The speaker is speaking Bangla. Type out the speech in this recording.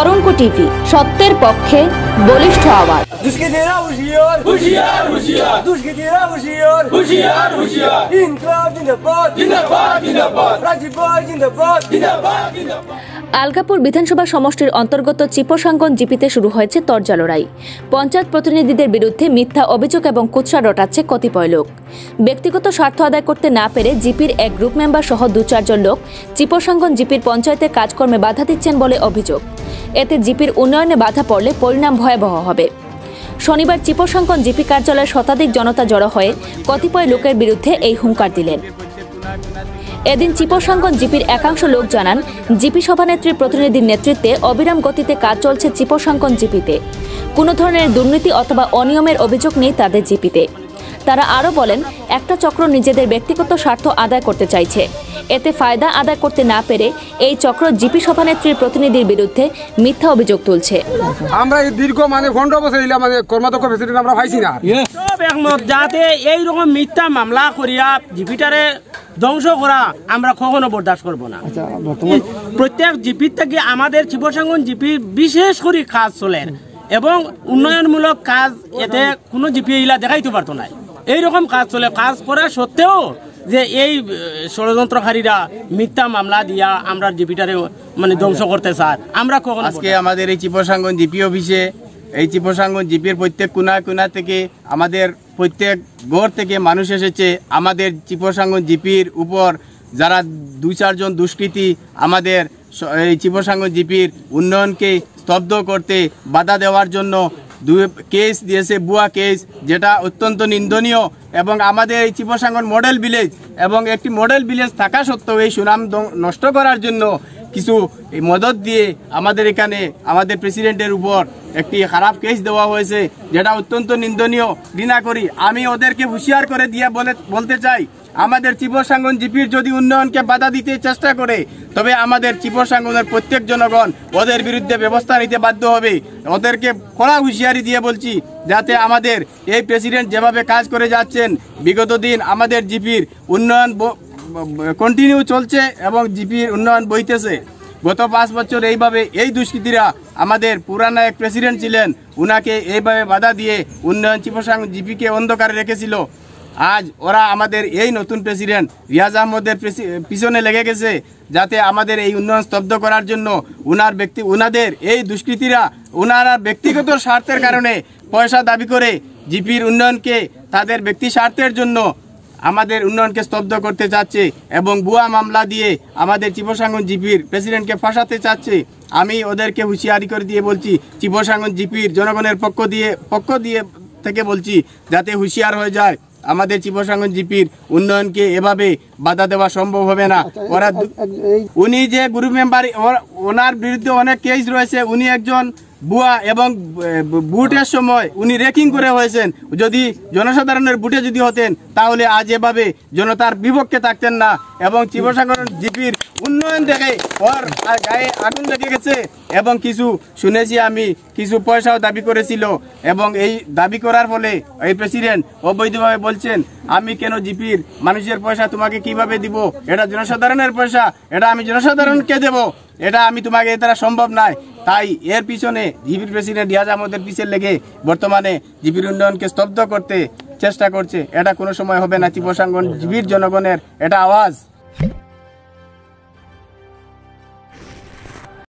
তরঙ্গ টিভি, সত্যের পক্ষে বলিষ্ঠ আওয়াজ। দুষ্কৃতীরা হুঁশিয়ার, হুঁশিয়ার, হুঁশিয়ার। দুষ্কৃতীরা হুঁশিয়ার, হুঁশিয়ার, হুঁশিয়ার। ইনকলাব জিন্দাবাদ, জিন্দাবাদ, জিন্দাবাদ। রাজীব ভাই জিন্দাবাদ, জিন্দাবাদ, জিন্দাবাদ। আলগাপুর বিধানসভা সমষ্টির অন্তর্গত চিপসাঙ্গন জিপিতে শুরু হয়েছে তরজা লড়াই। পঞ্চায়েত প্রতিনিধিদের বিরুদ্ধে মিথ্যা অভিযোগ এবং কুৎসা রটাচ্ছে কতিপয় লোক। ব্যক্তিগত স্বার্থ আদায় করতে না পেরে জিপির এক গ্রুপ মেম্বার সহ 2-4 জন লোক চিপসাঙ্গন জিপির পঞ্চায়েতের কাজকর্মে বাধা দিচ্ছেন বলে অভিযোগ। এতে জিপির উন্নয়নে বাধা পড়লে পরিণাম ভয়াবহ হবে। শনিবার চিপসাঙ্গন জিপি কার্যালয়ে শতাধিক জনতা জড়ো হয়ে কতিপয় লোকের বিরুদ্ধে এই হুঙ্কার দিলেন। এদিন চিপসাঙ্গন জিপির একাংশ লোক জানান, জিপি সভানেত্রীর প্রতিনিধির নেতৃত্বে অবিরাম গতিতে কাজ চলছে চিপসাঙ্গন জিপিতে। কোনো ধরনের দুর্নীতি অথবা অনিয়মের অভিযোগ নেই তাদের জিপিতে। তারা আরও বলেন, একটা চক্র নিজেদের ব্যক্তিগত স্বার্থ আদায় করতে চাইছে। এতে ফায়দা আদায় করতে না পেরে এই চক্র জিপি সভানেত্রীর প্রতিনিধির বিরুদ্ধে মিথ্যা অভিযোগ তুলছে। আমরা এই দীর্ঘ 15 বছর কর্মাধ্যক্ষ প্রেসিডেন্ট আমরা পাইছি না। সব একমত যাতে এইরকম মিথ্যা মামলা করিয়া জিপিটারে ধ্বংস করা আমরা কখনো বরদাস্ত করবো না। প্রত্যেক জিপির থেকে আমাদের চিপসাঙ্গন জিপির বিশেষ করে কাজ চলে এবং উন্নয়নমূলক কাজ এতে কোনো জিপি ইলা দেখাইতে পারতো না। এইরকম কাজ চলে, কাজ করা সত্ত্বেও যে এই ষড়যন্ত্রকারীরা মিথ্যা মামলা দিয়া আমরা জিপিটারে মানে ধ্বংস করতে চায় আমরা কখনো। আজকে আমাদের এই চিপসাঙ্গন জিপি অফিসে এই চিপসাঙ্গন জিপির প্রত্যেক কোনা থেকে আমাদের প্রত্যেক ঘর থেকে মানুষ এসেছে। আমাদের চিপসাঙ্গন জিপির উপর যারা 2-4 জন দুষ্কৃতী আমাদের এই চিপসাঙ্গন জিপির উন্নয়নকে স্তব্ধ করতে বাধা দেওয়ার জন্য কেস দিয়েছে, ভুয়া কেস, যেটা অত্যন্ত নিন্দনীয়। এবং আমাদের এই চিপসাঙ্গন মডেল ভিলেজ এবং একটি মডেল ভিলেজ থাকা সত্ত্বেও এই সুনাম নষ্ট করার জন্য কিছু মদত দিয়ে আমাদের এখানে আমাদের প্রেসিডেন্টের উপর একটি খারাপ কেস দেওয়া হয়েছে, যেটা অত্যন্ত নিন্দনীয়, ঘৃণা করি। আমি ওদেরকে হুঁশিয়ার করে দিয়ে বলতে চাই, আমাদের চিপসাঙ্গন জিপির যদি উন্নয়নকে বাধা দিতে চেষ্টা করে তবে আমাদের চিপসাঙ্গনের প্রত্যেক জনগণ ওদের বিরুদ্ধে ব্যবস্থা নিতে বাধ্য হবে। ওদেরকে কড়া হুঁশিয়ারি দিয়ে বলছি যাতে আমাদের এই প্রেসিডেন্ট যেভাবে কাজ করে যাচ্ছেন বিগত দিন আমাদের জিপির উন্নয়ন কন্টিনিউ চলছে এবং জিপির উন্নয়ন বইতেছে। গত 5 বছর এইভাবে এই দুষ্কৃতীরা আমাদের পুরানা এক প্রেসিডেন্ট ছিলেন, উনাকে এইভাবে বাধা দিয়ে উন্নয়ন চিপসাঙ্গন জিপিকে অন্ধকারে রেখেছিল। আজ ওরা আমাদের এই নতুন প্রেসিডেন্ট রিয়াজ আহমদের পিছনে লেগে গেছে যাতে আমাদের এই উন্নয়ন স্তব্ধ করার জন্য উনাদের এই দুষ্কৃতীরা উনারা ব্যক্তিগত স্বার্থের কারণে পয়সা দাবি করে জিপির উন্নয়নকে তাদের ব্যক্তি স্বার্থের জন্য আমাদের উন্নয়নকে স্তব্ধ করতে চাচ্ছে এবং ভুয়া মামলা দিয়ে আমাদের চিপসাঙ্গন জিপির প্রেসিডেন্টকে ফাঁসাতে চাচ্ছে। আমি ওদেরকে হুঁশিয়ারি করে দিয়ে বলছি, চিপসাঙ্গন জিপির জনগণের পক্ষ দিয়ে থেকে বলছি যাতে হুঁশিয়ার হয়ে যায়। আমাদের চিপসাঙ্গন জিপির উন্নয়নকে এভাবে বাধা দেওয়া সম্ভব হবে না। ওরা উনি যে গ্রুপ মেম্বার, ওনার বিরুদ্ধে অনেক কেস রয়েছে। উনি একজন বুয়া এবং বুটের সময় উনি রেকিং করে হয়েছেন। যদি জনসাধারণের বুটে যদি হতেন তাহলে আজ এভাবে জনতার বিপক্ষে থাকতেন না। এবং চিপসাঙ্গন জিপির উন্নয়ন দেখে ওর গায়ে আগুন লেগে গেছে এবং কিছু শুনেছি আমি কিছু পয়সাও দাবি করেছিল এবং এই দাবি করার ফলে এই প্রেসিডেন্ট অবৈধভাবে বলছেন, আমি কেন জিপির মানুষের পয়সা তোমাকে কিভাবে দিব? এটা জনসাধারণের পয়সা, এটা আমি জনসাধারণকে দেব, এটা আমি তোমাকে এ দ্বারা সম্ভব নয়। তাই এর পিছনে জিপির প্রেসিডেন্ট রিয়াজ আহমদের পিছের লেগে বর্তমানে জিপির উন্নয়নকে স্তব্ধ করতে চেষ্টা করছে। এটা কোনো সময় হবে না। চিপসাঙ্গন জিপির জনগণের এটা আওয়াজ।